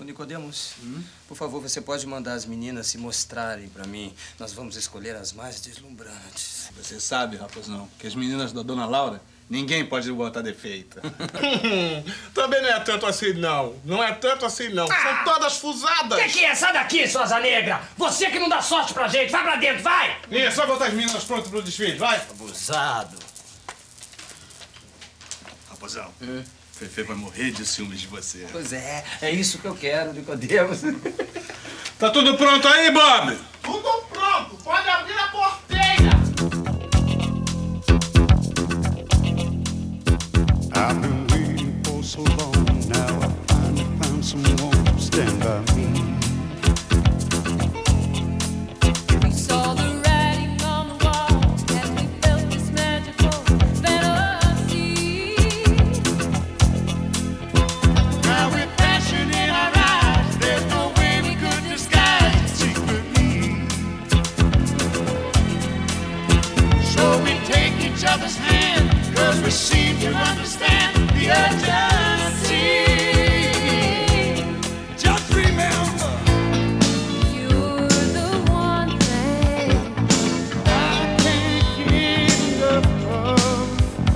Ô, Nicodemos, por favor, você pode mandar as meninas se mostrarem pra mim. Nós vamos escolher as mais deslumbrantes. Você sabe, Raposão, que as meninas da Dona Laura, ninguém pode botar defeito. Também não é tanto assim, não. Não é tanto assim, não. São todas fusadas. Que é? Sai daqui, Sosa Negra! Você que não dá sorte pra gente! Vai pra dentro, vai! É só botar as meninas prontas pro desfile, vai! Abusado. Raposão, Fefe vai morrer de ciúmes de você. Pois é isso que eu quero, Nicodemos. Tá tudo pronto aí, Bob? Tudo pronto. Pode abrir a porteira. I've been waiting for so long. Now I finally found someone to stand by me. We saw the writing on the wall, and we felt this magical fantasy. Now with passion in our eyes, there's no way we could disguise it secretly. So we take each other's hand, 'cause we seem to understand the urgency. Just remember, You're the one thing I can't get enough of.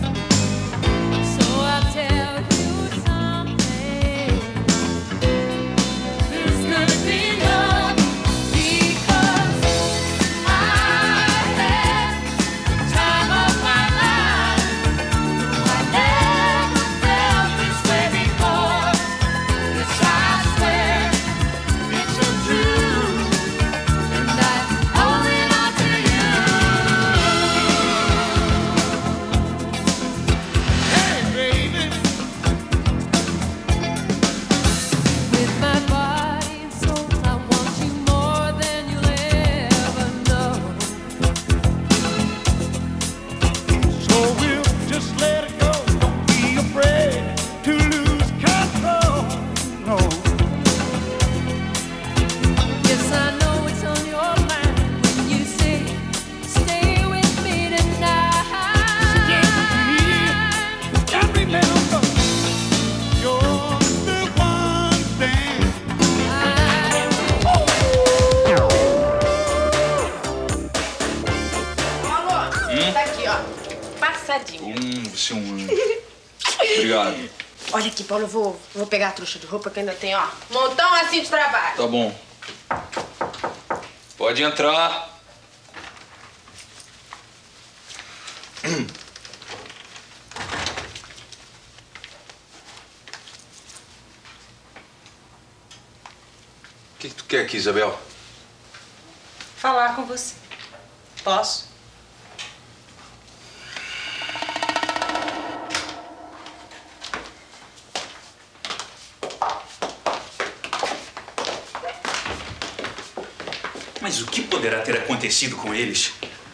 So I'll tell you something. There's gonna be love because I had the time of my life. I never felt this way before. Yes, I swear it's so true, and I owe it all to you. Hey, baby. With my body and soul, I want you more than you'll ever know. So we'll just let it go. Don't be afraid to lose control. No. Yes, I know it's on your mind when you say, stay with me tonight. And remember, you're the one thing. Tá aqui, ó. Passadinho. Você é um anjo. Obrigado. Olha aqui, Paulo, eu vou pegar a trouxa de roupa que ainda tem, ó. Montão assim de trabalho. Tá bom. Pode entrar. O que tu quer aqui, Isabel? Falar com você. Posso? Mas o que poderá ter acontecido com eles?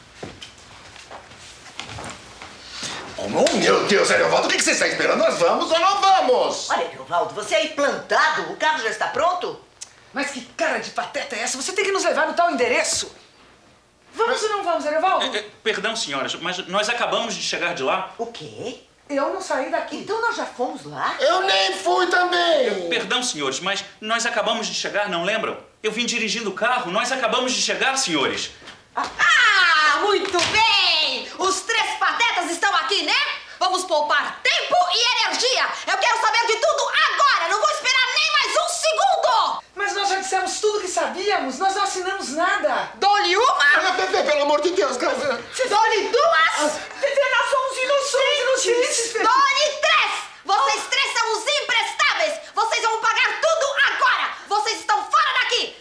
Oh, meu Deus, Ariovaldo, o que você está esperando? Nós vamos ou não vamos? Olha, Ariovaldo, você aí plantado? O carro já está pronto? Mas que cara de pateta é essa? Você tem que nos levar no tal endereço. Vamos ou não vamos, Ariovaldo? Perdão, senhoras, mas nós acabamos de chegar de lá. O quê? Eu não saí daqui. Então nós já fomos lá? Eu nem fui também. Perdão, senhores, mas nós acabamos de chegar, não lembram? Eu vim dirigindo o carro, nós acabamos de chegar, senhores. Ah, muito bem! Os três patetas estão aqui, né? Vamos poupar tempo e energia. Eu quero saber de tudo agora. Não vou esperar nem mais um segundo. Mas nós já dissemos tudo que sabíamos. Nós não assinamos nada. Dou-lhe uma. Pepe, pelo amor de Deus, cara. Dou-lhe duas. Pepe, nós somos inocentes. Dou-lhe três. Vocês três são os imprestáveis. Vocês vão pagar tudo agora. Vocês estão fora daqui.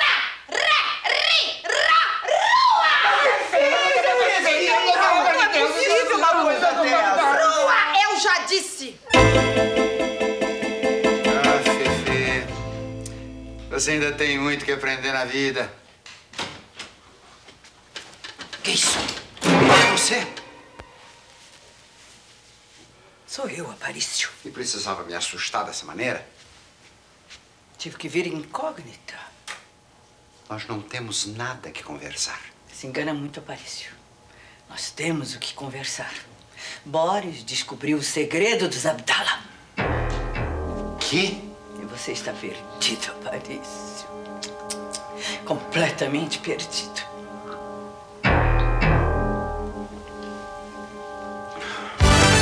Rua, eu já disse. Ah, Fefe, você ainda tem muito que aprender na vida. Que isso? É você? Sou eu, Aparício. E precisava me assustar dessa maneira? Tive que vir incógnita. Nós não temos nada que conversar. Se engana muito, Aparício. Nós temos o que conversar. Boris descobriu o segredo dos Abdala. Que? E você está perdido, Aparício. Completamente perdido.